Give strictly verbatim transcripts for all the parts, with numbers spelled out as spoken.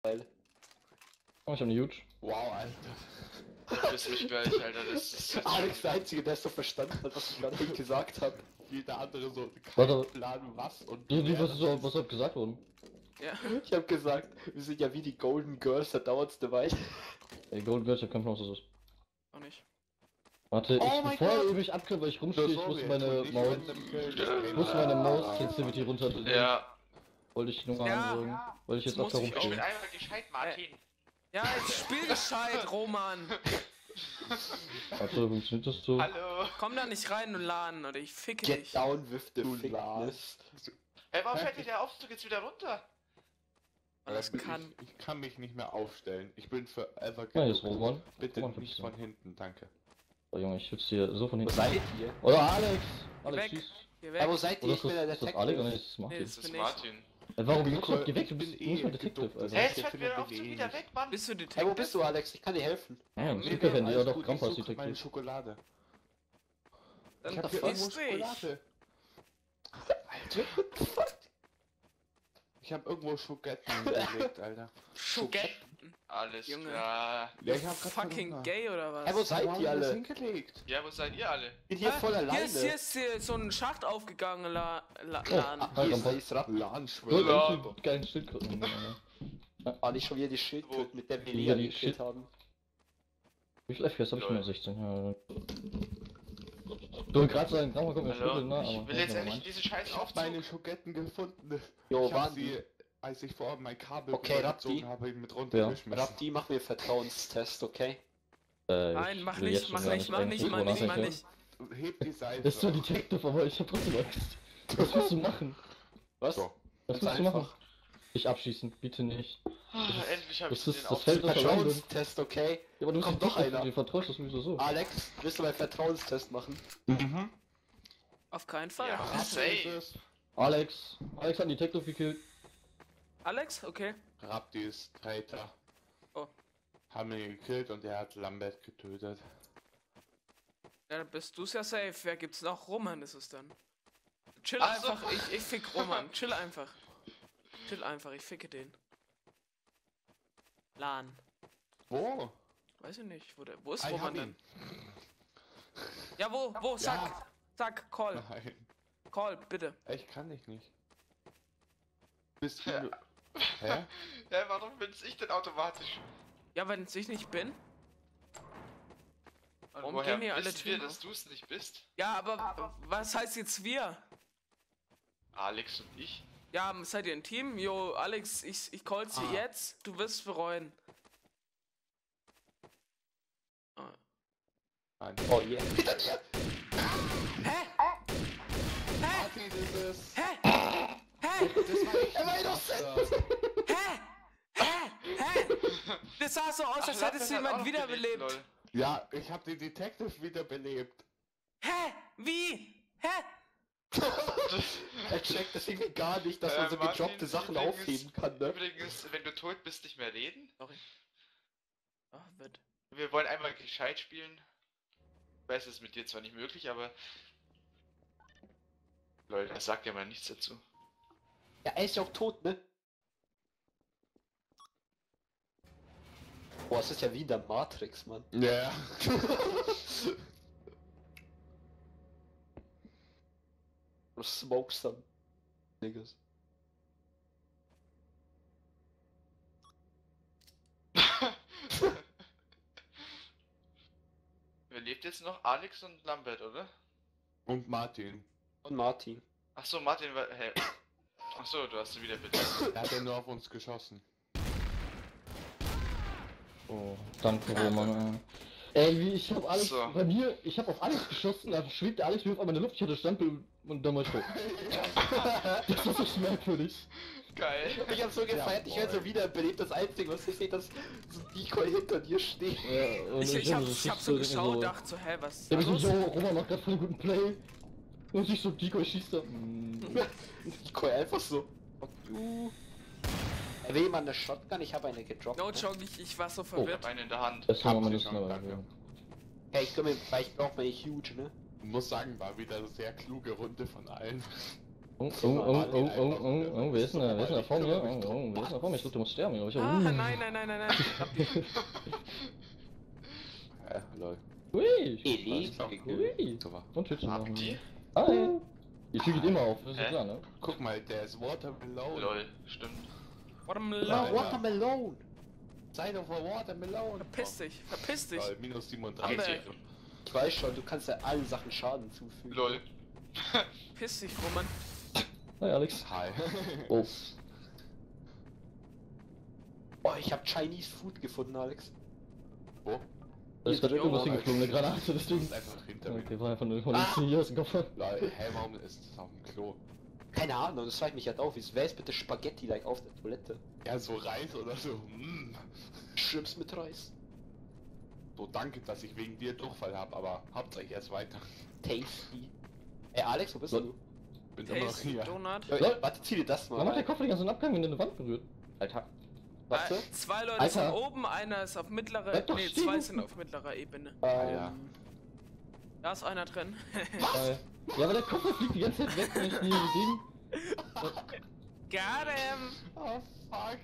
Geil. Oh, ich hab eine Huge. Wow, Alter. Du bist mich gleich, Alter, das ist jetzt Alex der Einzige, der es so verstanden hat, was ich gerade eben gesagt habe. Jeder andere so, kein Warte. Plan was und... Du, du, wer was das ist, so, ist. was hat gesagt worden? Ja. Ich habe gesagt, wir sind ja wie die Golden Girls, da dauert's eine Weile. Ey, Gold Girls, ich hab keinen Plan, was das ist. Auch nicht. Warte, Oh ich, mein bevor Gott! ihr mich abkriegt, weil ich rumstehe, ich muss Sorry, meine nicht Maus, random killen. ich muss meine Maus Sensitivity runter. Ja, Wollte ich nur mal Ja. sagen, weil ich jetzt Das öfter muss ich auch ich bin rumstehe. einfach gescheit, Martin. Ja, jetzt spiel gescheit, Roman. Warte, funktioniert das so? Hallo. Komm da nicht rein und laden oder ich ficke Get dich. down with the Du thickness. Hey, warum fällt dir der Aufzug jetzt wieder runter? Weil das Ich- kann. Ich, ich kann mich nicht mehr aufstellen. Ich bin forever Ja, jetzt genug. Roman. Bitte Roman, nicht bitte. von hinten, danke. Oh Junge, ich schütze hier so von Wo hinten. seid ihr? Oder Alex! Alex, Weg. schieß. Geh Ja, wo weg. seid ihr? Oder Ich ist bin das, der ist das Alex oder Detective. ist das Martin? Nee, Das ist bin ich. Martin. Ey, warum Ich bist du bin- geh weg? Du ich bist bin du musst eh mal Detective, geduckt. Alter. Hey, Ich jetzt fällt finde mir der den Aufzug eh wieder nicht. weg, Mann. Bist du Hey, wo Detective? bist du, Alex? Ich kann dir helfen. Ja, Nee, super, wenn nee, ihr alles doch gut, Grampas ich suche meine Detective. Schokolade. Dann Ich hab hier verpiss irgendwo dich. Schokolade. Ich hab irgendwo Schoketten gelegt, Alter. Schoketten. Alles Junge. klar. Ja, ich hab grad Fucking Hunger. gay oder Hey, wo was? seid Wo haben ihr wir das alle? hingelegt? Ja, wo seid ihr alle? Ich bin hier Ah, voll Hier ist, hier alleine. ist hier so ein Schacht aufgegangen, la, la, Oh. Lan. Ah, Hi, hier ist, Grampas. hier ist Ratten. So, Lahnschwimmer. Ja. ganz geilen Schildkröten. Ah, nicht schon wieder die Schildkröten, mit der wir Ja, Lea die gekillt Schild- haben. Wie viel F P S hab ich Lol. mehr? sechzehn, ja. Du gerade sagen, Grampa kommt mir Hallo? schwuppeln, ne? Ich Aber will jetzt ja, endlich Moment. diesen scheiß Ich hab Aufzug. meine Schoketten gefunden. Jo, ich hab waren sie, die? als ich vorher mein Kabel Okay, gezogen Rapti. habe, mit runtergeschmissen. Rapti, mach mir Vertrauenstest, okay? Äh, Nein, ich mach will nicht, jetzt mach schon gar nicht, mach eigentlich nicht, mach drüber nicht, mach nachdenken. nicht. Heb die Seite. Das ist zwar Detective, aber ich hab trotzdem Angst. Was willst du machen? Was? So. Was Ganz willst du machen? einfach. Ich abschießen, bitte nicht. Ah, endlich habe ich Das den ist- das Aufzug. fällt doch- Vertrauenstest, okay? Ja, aber du Kommt bist doch Detective, einer. du vertraust das sowieso so. Alex, willst du meinen Vertrauenstest machen? Mhm. Auf keinen Fall. Ja. Ratte Safe. ist es. Alex, Alex hat einen Detective gekillt. Alex, okay. Rapti ist Traitor. Oh. Haben ihn gekillt und er hat Lambert getötet. Ja, dann bist du's ja safe. Wer gibt's noch? Roman ist es dann. Chill Ach so. einfach, ich, ich fick Roman. Chill einfach. Chill einfach, ich ficke den. Lan. Wo? Weiß ich nicht. Wo, der, wo ist Ah, ich Roman hab denn? ihn. Ja, wo? Wo? Sag. Sag, call. Nein. Call, bitte. Ich kann dich nicht. Bist Ja. du... Hä? Hä, warum bin's ich denn automatisch? Ja, wenn ich nicht bin. Und Warum woher gehen hier alle wissen wir, Türen dass du es nicht bist? Ja, aber was heißt jetzt wir? Alex und ich? Ja, seid ihr ein Team? Jo, Alex, ich, ich call sie Ah. jetzt. Du wirst bereuen. Ah. Nein. Oh yeah. Hä? Hä? Martin ist es. Hä? Hä? Das war ich. Er war innocent. Hä? Hä? Hä? Das sah so aus, als Ach, hättest du Lambert hat auch jemand noch wiederbelebt. gelebt, lol. Ja, ich habe den Detective wiederbelebt. Hä? Wie? Hä? Er checkt das irgendwie gar nicht, dass man Äh, so Martin, gedroppte Sachen übrigens- aufheben kann, ne? Übrigens, wenn du tot bist, nicht mehr reden. Sorry. Ach, wird. Wir wollen einmal gescheit spielen. Ich weiß, es ist mit dir zwar nicht möglich, aber... Lol, er sagt ja mal nichts dazu. Ja, er ist ja auch tot, ne? Boah, es ist ja wie in der Matrix, Mann. Ja. Du smokes some niggas. Wer lebt jetzt noch? Alex und Lambert, oder? Und Martin. Und Martin. Ach so, Martin war... Hä? Ach so, du hast ihn wieder bitte. Er hat ja nur auf uns geschossen. Oh, danke Roman. Ey, Ey, wie ich hab Alex So. bei mir, ich hab auf Alex geschossen, da schwebt der Alex mir auf einmal in der Luft, ich hatte Standbild und dann war ich tot. Das ist so merkwürdig. Geil. Ich hab so gefeiert, ich werde so wiederbelebt. Das Einzige, was ich sehe, dass so ein Decoy hinter dir steht. Ja, und Ich, ich, hab, so ich hab schießt so denke geschaut, dachte so, hä, was ist Ja, da ich so, los? yo, Roman macht grad voll einen guten Play. Und ich so, Decoy schießt da. Mm. Decoy einfach so. Fuck you. Er will jemand eine Shotgun? Ich habe eine gedroppt. No ne? joke, ich, ich war so Ich verwirrt. hab einen in der Hand. Das haben wir sie das schon, noch. danke. Hey, ich glaube, weil ich brauche meine Huge, ne? Ich muss sagen, war wieder eine sehr kluge Runde von allen. Oh, oh, oh, oh, oh, oh, oh, wer ist denn da? Wer ist denn da vor mir? Oh, oh, wer ist denn da vor mir? Ich glaube, du musst sterben, glaube ich. Oh, Ah, uh. nein, nein, nein, nein, nein. Äh, lol. Ui, Eli, ui. So war. Und Tütchen Habt machen. die? Hi. Die Tür geht immer auf, das ist ja Hä? klar, ne? Guck mal, der ist Watermelon. Lol, stimmt. Watermelon. Ja, Watermelon. Side of a Watermelon. Verpiss dich, verpiss dich. Lol, minus siebenunddreißig. Amber. Ich weiß schon, du kannst ja allen Sachen Schaden zufügen. Lol. Piss dich, Roman. Hi, Alex. Hi. Oh. Oh, ich habe Chinese Food gefunden, Alex. Wo? Da ist gerade Jo, irgendwas Alter. hingeflogen, eine Granate, Das deswegen. ist einfach hinter mir. Okay, war einfach nur von links hier aus dem Kopf. Lol, hä, warum ist das auf dem Klo? Keine Ahnung, das fragt mich halt auf. Wie wer ist bitte Spaghetti like auf der Toilette? Ja, so Reis oder so. Mm. Schrimps mit Reis. So, danke, dass ich wegen dir Durchfall habe, aber hauptsächlich erst weiter. Tasty. Ey Alex, wo bist So. du? Bin immer noch Tasty hier. Donut. Äh, Lol. warte, zieh dir das mal. Warum hat der rein. Kopf den ganzen Abgang, wenn der eine Wand berührt? Alter. Warte. Äh, zwei Leute Alter. sind oben, einer ist auf mittlerer. Bleib doch Nee, stehen. zwei sind auf mittlerer Ebene. Ähm, ja. Da ist einer drin. Geil. Ja, aber der Kopf fliegt die ganze Zeit weg, wenn ich nie gegen. Got him! Oh, fuck.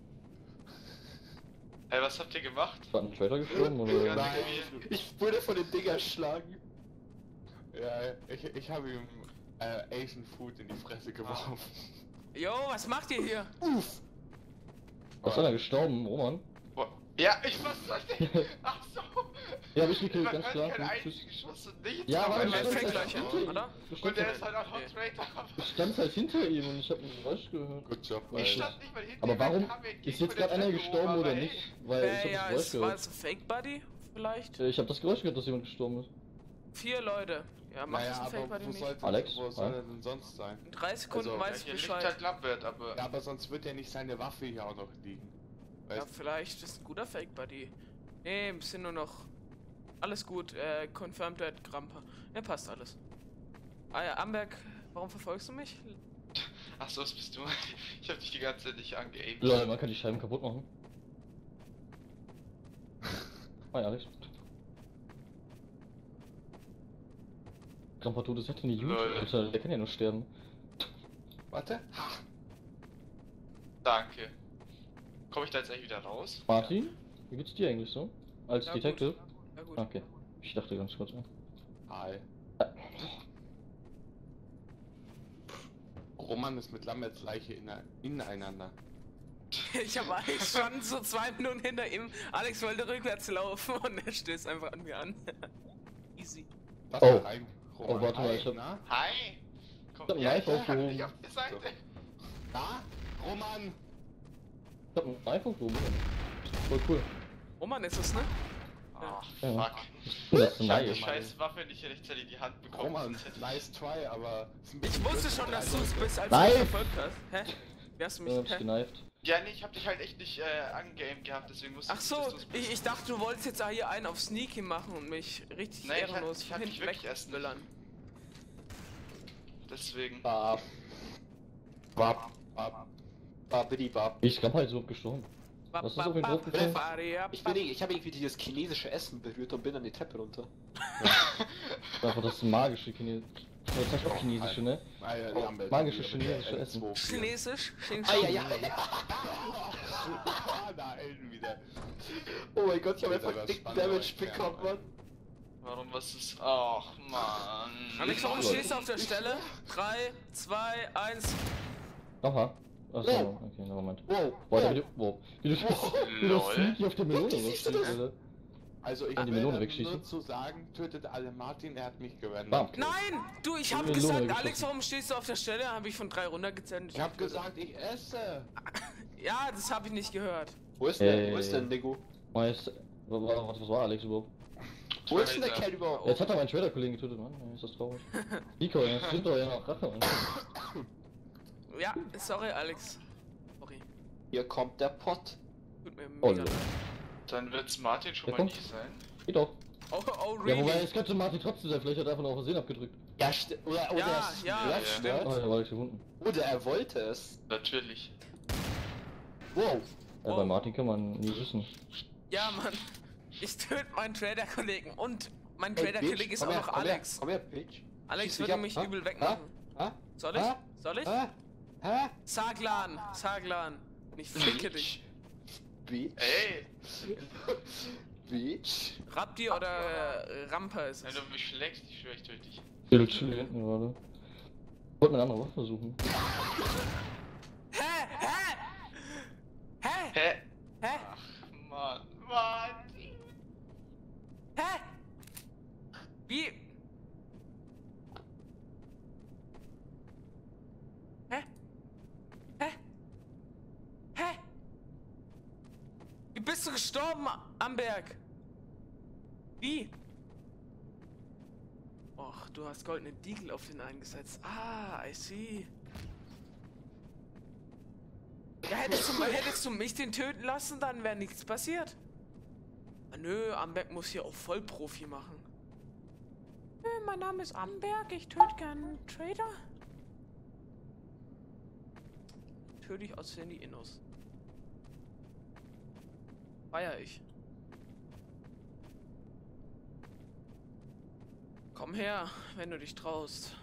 Hey, was habt ihr gemacht? War ein Traitor gestorben oder? Ja, Nein. Ich wurde von dem Ding erschlagen. Ja, ich, ich habe ihm äh, Asian Food in die Fresse geworfen. Jo, was macht ihr hier? Uff. Da ist einer gestorben, Roman. Boah. Ja, ich was soll ich? Ach so. Ja, hab ich gekillt, Man ganz hört klar. keinen Tschüss. einzigen Schuss und nichts. Ja, aber aber er du er fängt standst gleich halt an, hinter ihm. oder? Du Und standst der halt- ist halt auch Hot Raider. du standst halt hinter ihm und ich hab ein Geräusch gehört. Good job, Ich Alter. stand nicht mal hinter Aber ihm, warum dann kam er entgegen ist jetzt von der gerade einer Treppe gestorben hoch, oder aber nicht? hey. Weil ich Äh, hab ja, das Geräusch es war gehört. es ein Fake Buddy? Vielleicht? Äh, Ich hab das Geräusch gehört, dass jemand gestorben ist. Vier Leute. Ja, macht Naja, das ein Fake aber Buddy wo, nicht. sollte, Alex? wo soll Ja? er denn sonst sein? In drei Sekunden Also, Ja, weiß ich hier liegt Bescheid. halt Lambert, aber... Ja, aber sonst wird ja nicht seine Waffe hier auch noch liegen. Ja, Weißt vielleicht ist ein guter Fake Buddy. Nee, wir sind nur noch. Alles gut, äh, confirmed dead Grampa. Ja, passt alles. Ah ja, Amberg, warum verfolgst du mich? Ach so, das bist du. Ich hab dich die ganze Zeit nicht angeaimt. Lol, man kann die Scheiben kaputt machen. Hi, Alex. Grandpa Todes hätte nie Lol. gut. Alter, der kann ja nur sterben. Warte. Danke. Komme ich da jetzt eigentlich wieder raus? Martin, wie geht's dir eigentlich so? Als Ja, Detective? Gut. Ja, gut. Okay. Ich dachte ganz kurz. Ja. Hi. Roman ist mit Lamberts Leiche in, ineinander. Ich habe eigentlich schon so zwei Minuten hinter ihm. Alex wollte rückwärts laufen und er stößt einfach an mir an. Easy. Lass Oh. mal rein, Roman. Oh, warte mal, Hi, ich hab- Na? Hi! Komm, hab ein ja, Knife ich hab aufgehoben. dich auf die Seite. Na? Roman! Ich hab ein iPhone gehoben. Voll cool. Roman ist es, ne? Ach, Ja. fuck. Das ist Ich hab ein die Nice. scheiß Waffe nicht rechtzeitig in die Hand bekommen. Roman, sonst hätte ich- nice try, aber... ist ein Ich bisschen wusste blöd schon, für dass drei du es Leute. bist, als du Nein. mich verfolgt hast. Hä? Wie hast du mich? Ja, hab's Hä? geneift. Ja, nee, ich hab dich halt echt nicht äh, angeaimt gehabt, deswegen wusste Ach so, ich, dass du's bist. ich, ich dachte, du wolltest jetzt hier einen auf Sneaky machen und mich richtig Nein, ich hab- ehrenlos ich von hab dich hinten wirklich erst nicht. wegböllern. Deswegen. Bab. Bab, bab. Babidi bab. Ich Grandpa ist überhaupt gestorben. Was ist auf ihn draufgefallen? Ich bin ich habe irgendwie dieses chinesische Essen berührt und bin an die Treppe runter. Einfach das magische Chinesisch. Jetzt sag ich auch chinesische, ne? Ah, ja, Lambert. Magische Hier mit der chinesische Essen. L zwei. Chinesisch? Xing Ah ja, ja, ja. Ah, da Elden wieder. Oh mein Gott, ich habe Wird einfach aber dicken spannend, Damage aber ich bekommen, fern, Mann. Warum, was ist... Ach, Mann. Alex, warum stehst du auf der Stelle? drei, zwei, eins. Nochmal. Achso, Oh. okay, na Moment. Wow, Boah, wow. wie du, wow. Wie du, Wow. wie du Lol. sneaky auf der Melone Wie siehst du losschießt, das? Alter. Also ich An die will Melone dann wegschießen. nur zu sagen, tötet alle Martin, er hat mich gewendet. Bam. Nein! Du, ich hab Melone gesagt, geschossen. Alex, warum stehst du auf der Stelle? Hab ich von drei runtergezählt. Ich hab gesagt, ich esse. Ja, das hab ich nicht gehört. Wo ist der? Wo Ey. ist denn Nigo? Meister. Was, was, was war Alex überhaupt? Wo ist denn der Alter. Kerl überhaupt? Jetzt hat er meinen Trader-Kollegen getötet, Mann. Ja, ist das traurig. Nico, jetzt sind doch ja noch Rache, Mann. Ja, sorry, Alex. Sorry. Hier kommt der Pott. Tut mir Oh, mega Lord. leid. Dann wird's Martin schon Der mal kommt. nicht sein. Geht doch. Oh, oh, Ja, wobei, really? es könnte Martin trotzdem sein. Vielleicht hat er einfach noch auf Versehen abgedrückt. Ja, sti- oder, oder, Ja, es- ja, ja, ja. stimmt. Oh, da war ich gefunden. Oder er wollte es. Natürlich. Wow. Ja, bei Wow. Martin kann man nie wissen. Ja, Mann. Ich töte meinen Trader-Kollegen und mein Ey, Trader-Kollege Bitch, ist komm auch her, noch komm her, Alex. Komm her, Bitch. Alex Schieß mich würde ab. mich Ha? übel Ha? wegmachen. Ha? Soll ich? Ha? Soll ich? Hä? Hä? Saglan, Saglan. Ich ficke dich. Bitch. Ey! Bitch. Rapti oder äh, Ramper ist Wenn es. du mich schlägst, ich schwöre, ich töte dich. Chill, chill hinten gerade. Ich wollte eine andere Waffe suchen. Hä? Hä? Hä? Hä? Hä? Ach, Mann. Mann. Hä? Wie? Hä? Hä? Hä? Wie bist du gestorben, Amberg? Wie? Och, du hast goldene Diegel auf den eingesetzt. Ah, I see. Ja, hättest du, hättest du mich den töten lassen, dann wäre nichts passiert. Ah, nö, Amberg muss hier auch Vollprofi machen. Nö, mein Name ist Amberg, ich töte gern einen Trader. Töte ich aus die Innos. Feier ich. Komm her, wenn du dich traust.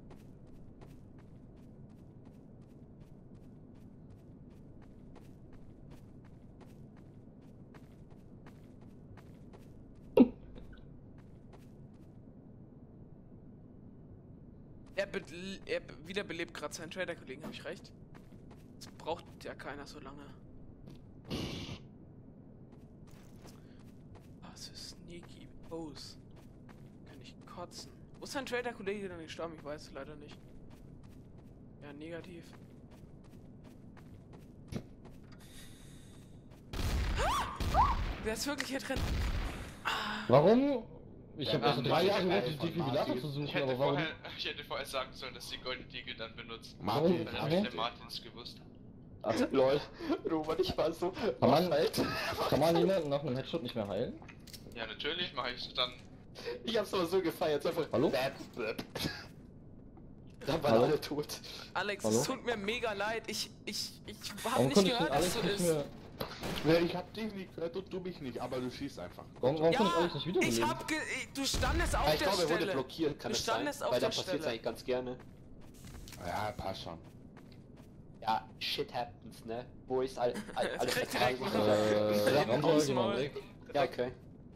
Er, be er wiederbelebt gerade seinen Trader-Kollegen, habe ich recht? Das braucht ja keiner so lange. Was ist sneaky Pose? Kann ich kotzen. Wo ist sein Trader-Kollege denn gestorben? Ich weiß es leider nicht. Ja, negativ. Der ist wirklich hier drin. Warum? Ich Ja, habe erst ähm, drei ich- Jahre gebraucht, äh, den von Defibrillator Martin. zu Ich suchen, hätte, aber warum? vorher, ich hätte vorher sagen sollen, dass die Golden Deagle dann benutzt. Martin, Dann habe Warum? ich den Martins gewusst. Also, Lol. Robert, ich war so. Kann man, kann man jemanden nach einem Headshot nicht mehr heilen? Ja, natürlich mache ich dann. Ich hab's aber so gefeiert. Einfach. Hallo? Bäp, bäp. Da waren Hallo? alle tot. Alex, Hallo? es tut mir mega leid. Ich, ich, ich hab Warum nicht konnte ich den gehört, dass Alex du nicht ist. mehr... Ja, ich hab dich nicht gehört und du mich nicht, aber du schießt einfach. Warum, warum Ja, konnte ich Alex nicht ich wiederbeleben? hab ge du standest auf Ja, ich der glaube, er wurde Stelle. blockiert, kann Du es sein? standest auf Weil der dann passiert's Stelle. eigentlich ganz gerne. Ja, passt schon. Ja, shit happens, ne? Wo ist all, all, alles Kriegt vertragen? direkt Äh, Direkt Rambo, aufs geh mal Maul. weg. Ja, okay.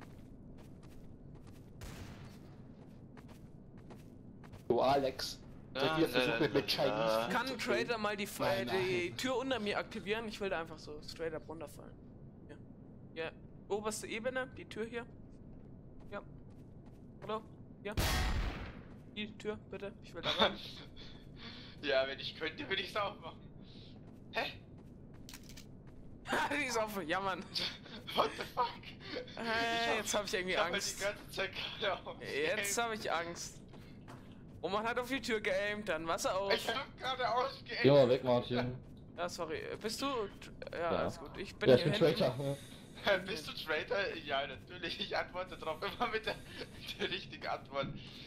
Du Alex. Seit wir versuchen mit, mit Chinese Kann Food ein zu Trader mal die, Nein, äh, die nein. Tür unter mir aktivieren? Ich will da einfach so straight up runterfallen. Ja. Ja. Oberste Ebene, die Tür hier. Ja. Hallo? Ja. Die Tür, bitte. Ich will da rein. Ja, wenn ich könnte, würde ich es auch machen. Hä? Die ist offen. Ja, Mann. What the fuck? Hey, jetzt habe ich irgendwie ich hab halt Angst. die ganze Zeit gerade auf. Jetzt habe ich Angst. Roman hat auf die Tür geaimt, dann Wasser auf. Ich hab gerade ausgeaimt. Geh mal weg, Martin. Ja, sorry. Bist du? Ja, Ja. alles gut. Ich bin Ja, ich hier bin hinten. Traitor. ne? Bist du Traitor? Ja, natürlich. Ich antworte drauf immer mit der, mit der richtigen Antwort.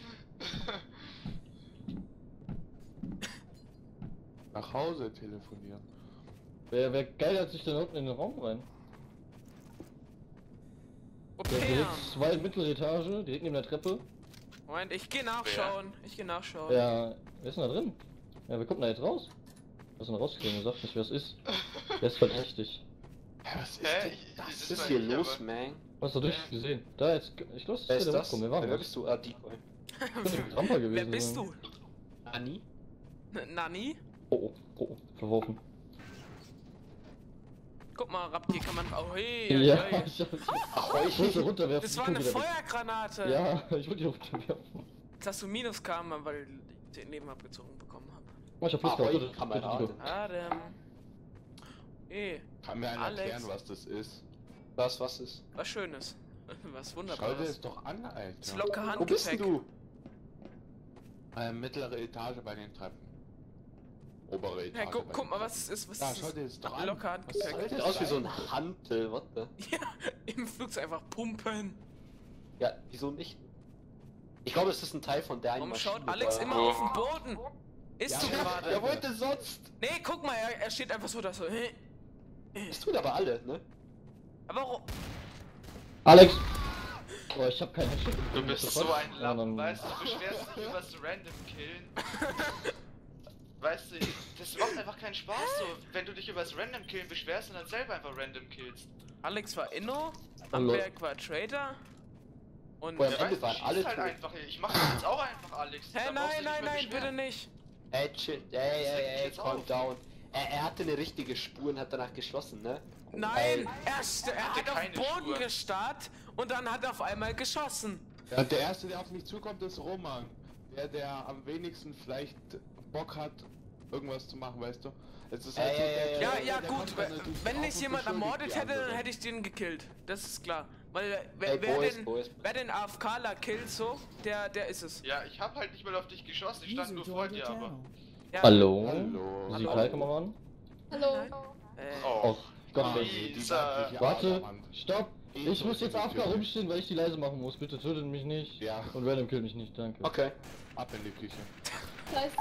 Nach Hause telefonieren. Wer, wer geil hat sich denn unten in den Raum rein? Der Okay. direkt zwei mittlere Etage, direkt neben der Treppe. Moment, ich gehe nachschauen. Ich gehe nachschauen. Ja, wer ist denn da drin? Ja, wer kommt denn da jetzt raus? Was ist denn rausgekommen? Sagt nicht, wer es ist. Wer ist verdächtig? Ja, was ist Hä? denn? Ich- Was das ist war hier ich, los, aber- man? Was hast du durch gesehen? Da jetzt, ich glaube, Wer das ist ist der das? Hochkommen. Wir waren Wer was. bist du? Ah, Decoy. Könnte ein Ramper gewesen Wer bist sein. du? Anni? N- Nani? Oh, oh, oh, oh, verworfen. Guck mal, Rapti kann man. Oh, hey, Ja, hey, hey. ich, ich, Ahoi. ich wollte runterwerfen. Das die war kommt eine wieder weg. Feuergranate. Ja, ich wollte die runterwerfen. Jetzt hast du Minuskarma, weil ich den Leben abgezogen bekommen habe. Oh, ich hab Plus Ahoi, gehabt. Bitte, Kamerade. bitte, Adam. Ey, Kann mir einer Alex. erklären, was das ist? Was, was ist? was Schönes. Was Schau dir Wunderbares. es doch an, Das Alter. locker Wo bist denn Handgepäck. du? Äh, mittlere Etage bei den Treppen. Obere Etage. Hey, guck, bei guck den mal, Treppen. was es ist. Was Ja, ist schau es? dir das doch an. Locker Was soll Handgepäck. das Sieht aus wie so sein? ein Hantel, what the? Ja, im Flugzeug einfach pumpen. Ja, wieso nicht? Ich glaube, es ist ein Teil von der einen Warum Maschine. schaut Alex da. immer auf den Boden? Isst du Ja, gerade? Wer wollte sonst? Nee, guck mal, er, er steht einfach so da so. hä? Das tun aber alle, ne? Aber warum? Alex! Oh, ich hab keinen Headshot. Du bist so ein Ja, Lappen, dann- weißt du? Du beschwerst dich über das Random Killen. weißt du, das macht einfach keinen Spaß so, wenn du dich über das Random Killen beschwerst und dann selber einfach random killst. Alex war Inno, Hallo. Amberg war Trader. Und. Woher- Hä, Am Ende Weißt du, waren schieß alle halt tot. einfach, ich mach das jetzt auch einfach, Alex. Da brauchst nein, du dich nein, mehr nein, bitte beschweren. nicht. Ey, chill, ey, regt ey, mich ey, jetzt calm auf. down. Er, er hatte eine richtige Spur und hat danach geschlossen, ne? Nein, erst, er hatte hat auf keine Boden Spur. gestarrt und dann hat er auf einmal geschossen. Ja, der erste, der auf mich zukommt, ist Roman. Der, der am wenigsten vielleicht Bock hat, irgendwas zu machen, weißt du? Es ist halt Ey, so, ey, der, ey, Ja, der- ja, der gut, kommt wenn, dann natürlich wenn auf nicht und jemand beschuldigt ermordet die hätte, dann anderen. hätte ich den gekillt. Das ist klar. Weil wer, Ey, wer, Boys, den, Boys. wer den AFKler killt so, der, der ist es. Ja, ich hab halt nicht mal auf dich geschossen, ich stand nur vor dir, aber... Ja. Hallo? Hallo. Sie Kai, komm mal ran. Hallo. Nein. Äh, Oh, Oh Gott, Ah, wer- die- die Dieser- weibliche Warte, Adermann. stopp! Ich muss jetzt A F K rumstehen, weil ich die leise machen muss. Bitte tötet mich nicht. Ja. Und random kill mich nicht, danke. Okay. Ab in die Küche. Scheiße.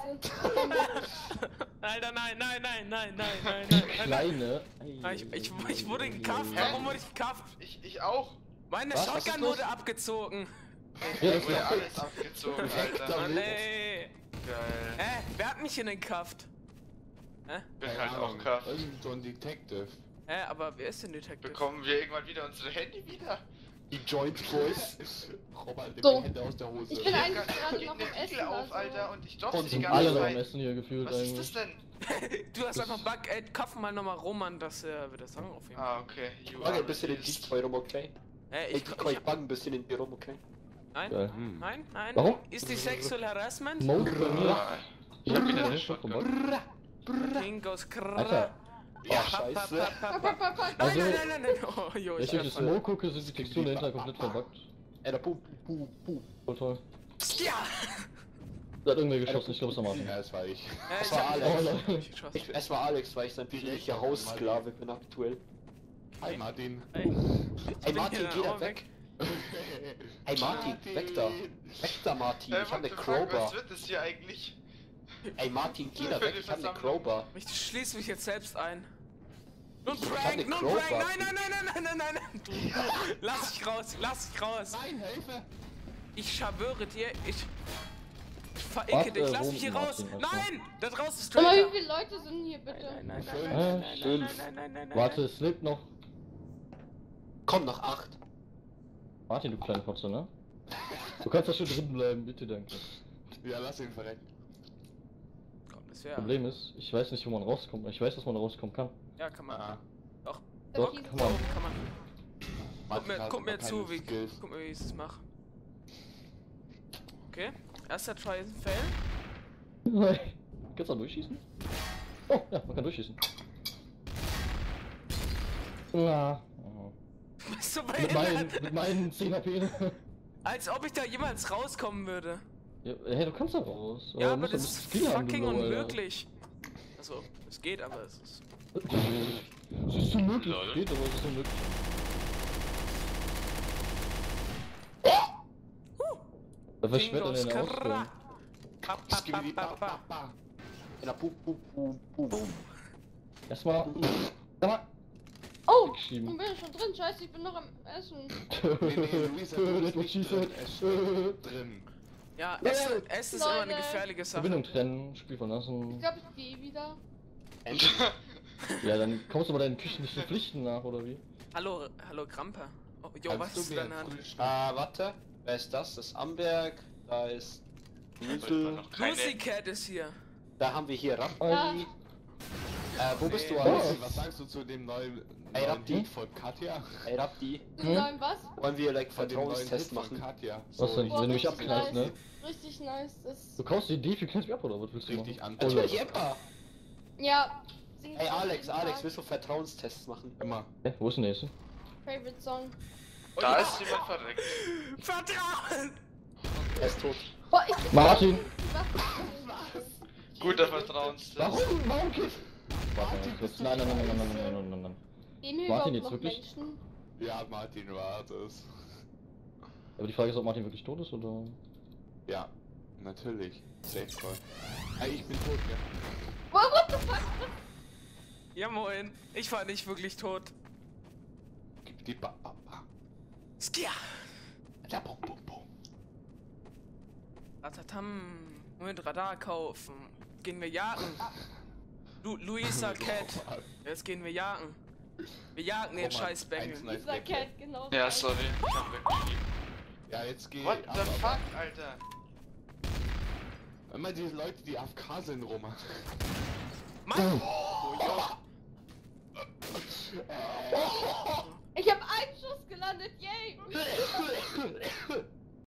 Alter, nein, nein, nein, nein, nein, nein, nein, nein. Kleine. Ah, Ich, ich, ich wurde gekafft. Hä? Warum wurde ich gekafft? ich, ich auch. Meine Was? Was ist Shotgun los? wurde abgezogen. Ja, das Wurde ist alles abgezogen, Alter. Mann, ey. Geil. Hä? Wer hat mich denn gekafft? Hä? Bin Keine halt auch Ahnung, kraft. Irgend so ein Detective. Hä, aber wer ist denn Detective? Bekommen wir irgendwann wieder unsere Handy wieder? Die Joint Boys. Robert, nimm So. die Hände aus der Hose. Ich bin Ich eigentlich hab gerade grad noch am den Essen. Riegel auf, Also. Alter, und ich Und dropse die sind sind ganze alle noch am Zeit. Essen hier gefühlt Was ist das eigentlich. denn? Du hast einfach Bug, ey, kauf mal nochmal Roman, dass er wieder Sagen auf jeden Fall. Ah, okay. You Bug are ein bisschen in released. Decoy rum, okay? Hä, Ich ich, decoy ich, Bug ein bisschen in die rum, okay? nein, Geil. Hm. nein, nein. Warum? Ist die Sexual Harassment? Mode bei mir. Ah, Ich hab wieder eine Shotgun. Brrrra, brrrra. King goes krrrr. Alter. Ja, Pa, pa, scheiße. pa, pa, Pack, pa. pack, pack, pack. Nein, Also, nein, nein, nein, nein. Oh, jo, Wenn ich ich durch die falle. Smoke gucke, sind die Texturen dahinter komplett verbuggt. Ey, da puh, puh, puh. Voll toll. Ja! Da hat irgendwer geschossen, ich glaube es war Martin. Ja, das war ich. Äh, Das ich war hab Alex. Oh, Leute. nicht geschossen. Ich, es war Alex, weil ich sein persönlicher Haussklave bin aktuell. Hi Martin. Ey, Ey bin Martin, hier geh da auch weg. Ey Martin, weg da. Weg da Martin, Äh, ich hab what ne the fuck, Crowbar. was wird das hier eigentlich? Ey Martin, geh da weg, ich hab ne Crowbar. Ich schließe mich jetzt selbst ein. Nun Ich hab Prank, ne nun Crowbar. Prank, nein, nein, nein, nein, nein, nein, nein. Lass ich raus, lass ich raus. Nein, Hilfe! Ich schwöre dir, ich... Ich verecke Warte, dich, lass mich hier Roman, raus. Martin, weißt du. Nein, da draußen ist Sag mal, Traitor. wie viele Leute sind hier bitte? Nein, nein, Schön. nein, Ah, nein, nein, schön. nein, nein, nein, nein, nein. Warte, es lebt noch. Komm, noch acht. Martin, du kleine Fotze, ne? Du kannst da schön drin bleiben, bitte, danke. Ja, lass ihn verrecken. Komm, das wär... Problem ist, ich weiß nicht, wo man rauskommt. Ich weiß, dass man rauskommen kann. Ja, kann man. Ah. Doch, Doch, Okay. kann man. kann man. Guck Martin mir, hat guck mir aber zu, keine wie, Skills. guck mir, wie ich es mache. Okay, erster Try ist ein Fail. Nein. Kannst du da durchschießen? Oh, ja, man kann durchschießen. Na. Oh. Bist du Mit meinen, behindert? mit meinen zehn H P. Als ob ich da jemals rauskommen würde. Ja, hey, du kannst da raus. Ja, du aber musst das ein ist bisschen Skill haben, fucking du Blau, Alter. unmöglich. Also, es geht, aber es ist... Es ist unmöglich. Lol. Es geht, aber es ist unmöglich. Da verschwört er Bingos den Ausgang. Krrra. Pa, pa, pa, Skibidi, pa, ba, pa. ba, ba. In der puh, puh, puh, puh. Erstmal. Sag mal. Oh, Wegschieben. ich bin schon drin. Scheiße, ich bin noch am Essen. Nee, nee, Luisa, du That's bist what nicht she drin. said. Es steht drin. Ja, Ja, Essen, ja. Essen ist immer eine Leute. gefährliche Sache. Verbindung trennen, Spiel Ich verlassen. glaube, ich gehe wieder. Ja, dann kommst du aber deinen küchlichen Pflichten nach, oder wie? Hallo, hallo Grampa. Oh, jo, Kannst was du ist mir deine Hand? Frühstück- Ah, warte. Wer ist das? Das ist Amberg. Da ist Nüssel. noch keine. Pussycat ist hier. Da haben wir hier Rappi. Ja. Äh, wo bist du, Nee, Alex? Lucy, was sagst du zu dem neuen, Ey, neuen Rappi. Lied von Katja? Ey, Rappi. Den Hm? neuen was? Wollen wir, like, Von dem neuen Vertrauenstest Lied von machen? Katja. Was denn? Boah, Wenn du mich richtig abknallst, nice. ne? Richtig nice. Das Du kaufst die Idee für Knast ab, oder was willst du Richtig machen? an. Natürlich, Emma. ja. Sing Ey, ich Alex, jeden Alex, Tag. willst du Vertrauenstests machen? Immer. Hä, wo ist denn der nächste? Favorite Song. Da ist jemand verreckt. Vertrauen! Er ist tot. Boah, ich. Martin! Guter Vertrauenstest. Warum? Warum geht's? Warte, kurz. Nein, nein, nein, nein, nein, nein, nein, nein, nein, nein. Gehen hier Martin, überhaupt jetzt noch wirklich? Menschen? Ja, Martin war das. Aber die Frage ist, ob Martin wirklich tot ist, oder? Ja, natürlich. Safe Call. Ey, ich bin tot, ja. Boah, what the fuck? Ja moin, ich war nicht wirklich tot. Gib die ba ba ba. Skia! Ja, bum, bum, bum. Ratatam. Moment, Radar kaufen. gehen wir jagen. Lu Luisa Cat. Jetzt gehen wir jagen. Wir jagen den Roman, scheiß Bengel. eins nice Dieser Gameplay. Cat, genau. Ja, sorry. Ich hab wirklich... Ja, jetzt geh What ab, the ab, fuck, ab. Alter? Immer diese Leute, die A F K sind, Roman. Mann! Oh, ja.